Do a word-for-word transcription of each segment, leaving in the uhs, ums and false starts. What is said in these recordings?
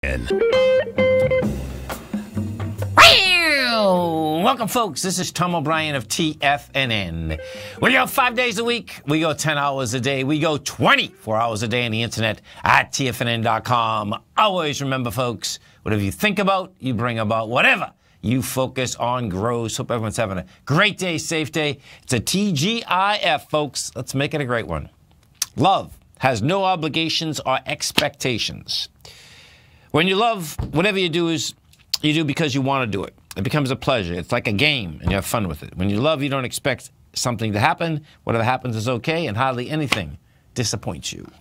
Welcome, folks. This is Tom O'Brien of T F N N. We go five days a week. We go ten hours a day. We go twenty-four hours a day on the internet at T F N N dot com. Always remember, folks, whatever you think about, you bring about. Whatever you focus on grows. Hope everyone's having a great day, safe day. It's a T G I F, folks. Let's make it a great one. Love has no obligations or expectations. When you love, whatever you do is you do because you want to do it. It becomes a pleasure. It's like a game, and you have fun with it. When you love, you don't expect something to happen. Whatever happens is okay, and hardly anything disappoints you.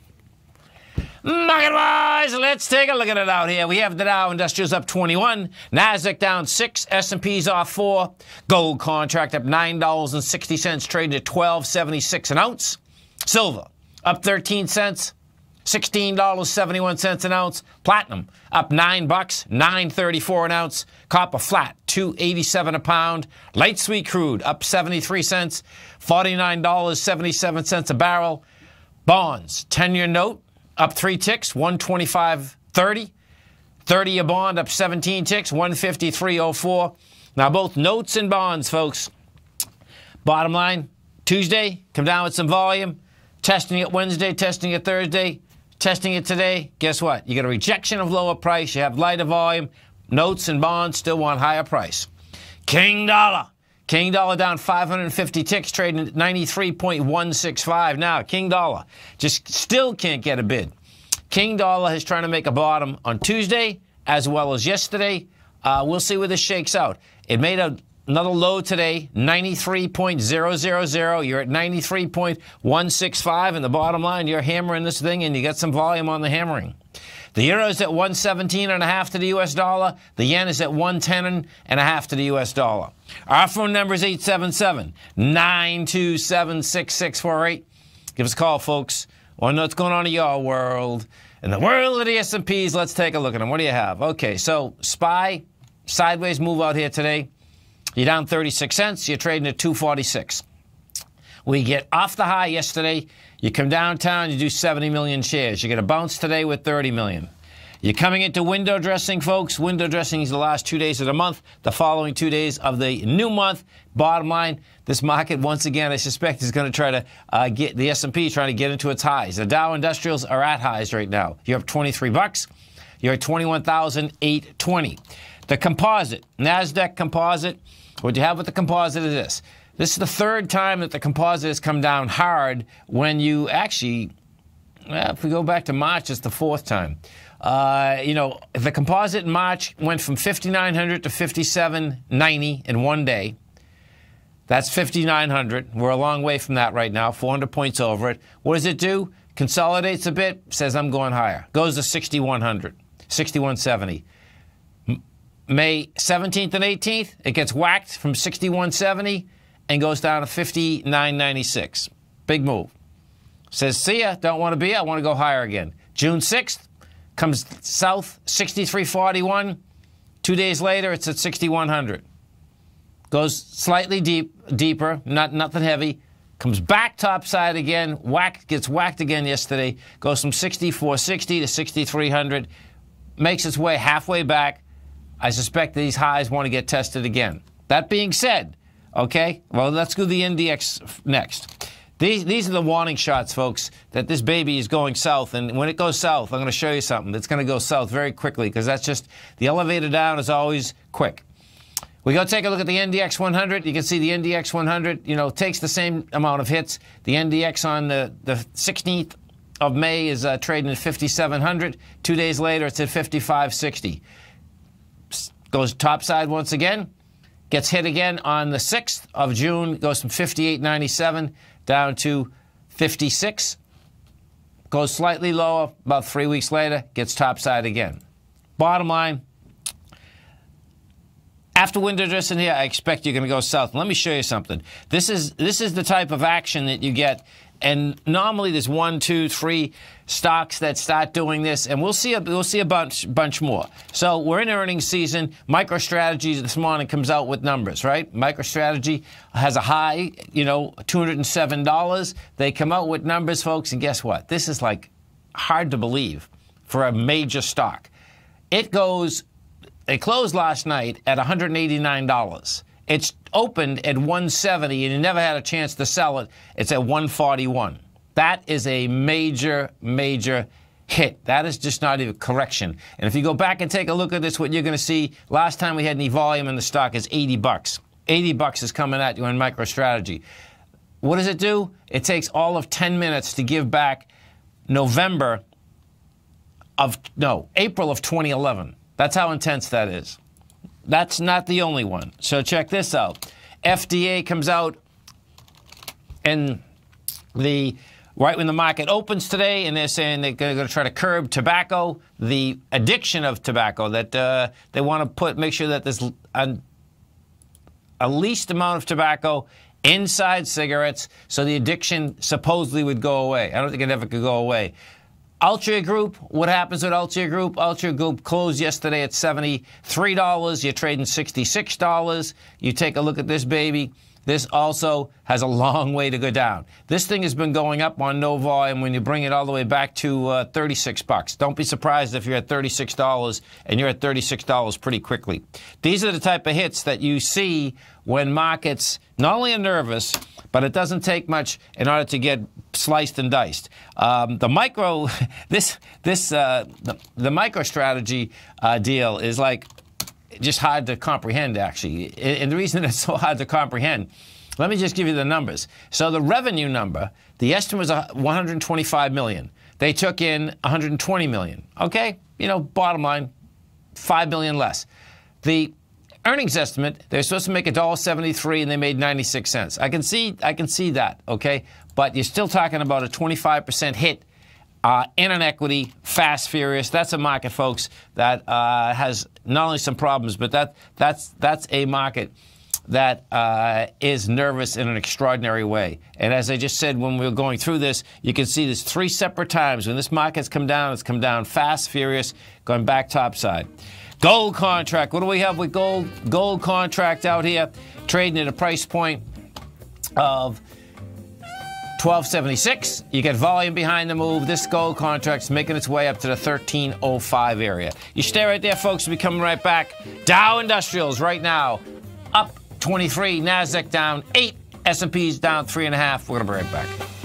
Market-wise, let's take a look at it out here. We have the Dow Industrials up twenty-one, NASDAQ down six, S and P's off four, gold contract up nine dollars and sixty cents, trading at twelve seventy-six an ounce. Silver up thirteen cents, sixteen dollars and seventy-one cents an ounce. Platinum up nine bucks, nine thirty-four an ounce. Copper flat, two eighty-seven a pound. Light sweet crude up seventy-three cents, forty-nine dollars and seventy-seven cents a barrel. Bonds, ten-year note up three ticks, one twenty-five thirty. thirty-year bond up seventeen ticks, one fifty-three oh four. Now both notes and bonds, folks. Bottom line, Tuesday, come down with some volume. Testing it Wednesday, testing it Thursday, testing it today. Guess what? You get a rejection of lower price. You have lighter volume. Notes and bonds still want higher price. King dollar. King dollar down five hundred fifty ticks, trading at ninety-three point one six five. Now, King dollar just still can't get a bid. King dollar is trying to make a bottom on Tuesday as well as yesterday. Uh, we'll see where this shakes out. It made a Another low today, ninety-three point zero zero zero. You're at ninety-three point one six five, and the bottom line, you're hammering this thing, and you got some volume on the hammering. The euro is at one seventeen and a half to the U S dollar. The yen is at one ten and a half to the U S dollar. Our phone number is eight seven seven, nine two seven, six six four eight. Give us a call, folks. Want to know what's going on in your world. In the world of the S and Ps, let's take a look at them. What do you have? Okay, so S P Y, sideways move out here today. You're down thirty-six cents. You're trading at two forty-six. We get off the high yesterday. You come downtown, you do seventy million shares. You get a bounce today with thirty million. You're coming into window dressing, folks. Window dressing is the last two days of the month, the following two days of the new month. Bottom line, this market, once again, I suspect is going to try to uh, get the S and P trying to get into its highs. The Dow Industrials are at highs right now. You're up twenty-three bucks. You're at twenty-one thousand eight hundred twenty. The composite, NASDAQ composite, what you have with the composite is this. This is the third time that the composite has come down hard when you actually, well, if we go back to March, it's the fourth time. Uh, you know, the composite in March went from fifty-nine hundred to fifty-seven ninety in one day. That's fifty-nine hundred. We're a long way from that right now, four hundred points over it. What does it do? Consolidates a bit, says I'm going higher. Goes to sixty-one hundred, sixty-one seventy. May seventeenth and eighteenth, it gets whacked from sixty-one seventy and goes down to fifty-nine ninety-six. Big move. Says, see ya, don't want to be, I want to go higher again. June sixth, comes south, sixty-three forty-one. Two days later, it's at sixty-one hundred. Goes slightly deep, deeper, not nothing heavy. Comes back topside again, whack, gets whacked again yesterday. Goes from sixty-four sixty to sixty-three hundred. Makes its way halfway back. I suspect these highs want to get tested again. That being said, okay, well, let's go to the N D X next. These, these are the warning shots, folks, that this baby is going south. And when it goes south, I'm going to show you something that's going to go south very quickly because that's just, the elevator down is always quick. We go take a look at the N D X one hundred. You can see the N D X one hundred, you know, takes the same amount of hits. The N D X on the, the sixteenth of May is uh, trading at fifty-seven hundred. Two days later, it's at fifty-five sixty. Goes topside once again, gets hit again on the sixth of June, goes from fifty-eight ninety-seven down to fifty-six, goes slightly lower, about three weeks later, gets topside again. Bottom line, after window dressing here, I expect you're going to go south. Let me show you something. This is, this is the type of action that you get. And normally there's one, two, three stocks that start doing this, and we'll see a, we'll see a bunch, bunch more. So we're in earnings season. MicroStrategy this morning comes out with numbers, right? MicroStrategy has a high, you know, two hundred seven dollars. They come out with numbers, folks, and guess what? This is like hard to believe for a major stock. It goes, it closed last night at one hundred eighty-nine dollars. It's opened at one seventy, and you never had a chance to sell it. It's at one forty-one. That is a major, major hit. That is just not even a correction. And if you go back and take a look at this, what you're going to see, last time we had any volume in the stock is eighty bucks. eighty bucks is coming at you in MicroStrategy. What does it do? It takes all of ten minutes to give back November of, no, April of twenty eleven. That's how intense that is. That's not the only one. So check this out. F D A comes out and the right when the market opens today, and they're saying they're going to try to curb tobacco, the addiction of tobacco, that uh, they want to put, make sure that there's a, a least amount of tobacco inside cigarettes, so the addiction supposedly would go away. I don't think it ever could go away. Altria Group, what happens with Altria Group? Altria Group closed yesterday at seventy-three dollars. You're trading sixty-six dollars. You take a look at this baby. This also has a long way to go down. This thing has been going up on no volume when you bring it all the way back to uh, thirty-six bucks. Don't be surprised if you're at thirty-six dollars, and you're at thirty-six dollars pretty quickly. These are the type of hits that you see when markets not only are nervous, but it doesn't take much in order to get sliced and diced. Um, the micro, this, this, uh, the, the MicroStrategy uh, deal is like just hard to comprehend, actually. And the reason it's so hard to comprehend, let me just give you the numbers. So the revenue number, the estimate was one hundred twenty-five million dollars. They took in one hundred twenty million dollars. Okay, you know, bottom line, five million dollars less. The earnings estimate, they're supposed to make one dollar seventy-three, and they made ninety-six cents. I can see, I can see that, okay? But you're still talking about a twenty-five percent hit uh, in an equity, fast, furious. That's a market, folks, that uh, has not only some problems, but that that's that's a market that uh, is nervous in an extraordinary way. And as I just said, when we were going through this, you can see this three separate times. When this market's come down, it's come down fast, furious, going back topside. Gold contract. What do we have with gold? Gold contract out here trading at a price point of twelve seventy-six. You get volume behind the move. This gold contract's making its way up to the thirteen oh five area. You stay right there, folks. We'll be coming right back. Dow Industrials right now up twenty-three. NASDAQ down eight. S and P's down three and a half. We're going to be right back.